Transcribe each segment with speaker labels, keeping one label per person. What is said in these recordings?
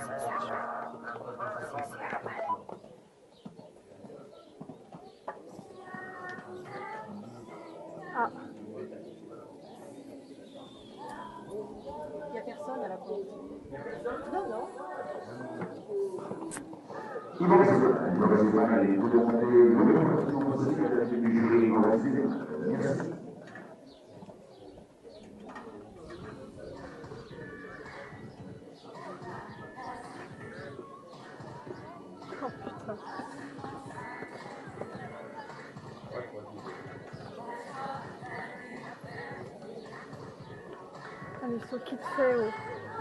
Speaker 1: Ah,
Speaker 2: Il n'y a personne à la porte. Non, non.
Speaker 3: Il va rester pas mal et vous demandez l'autorisation possible à la tête du jury. Il va rester. Merci.
Speaker 1: oh putain. Ah, mais ils sont qui de fait, oh.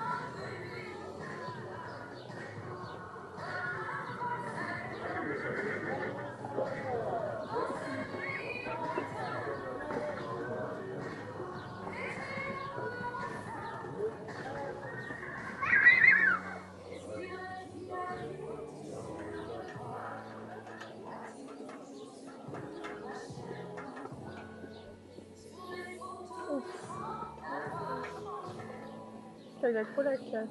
Speaker 1: Putain, il a trop la classe.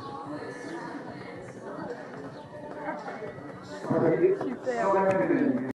Speaker 1: Super.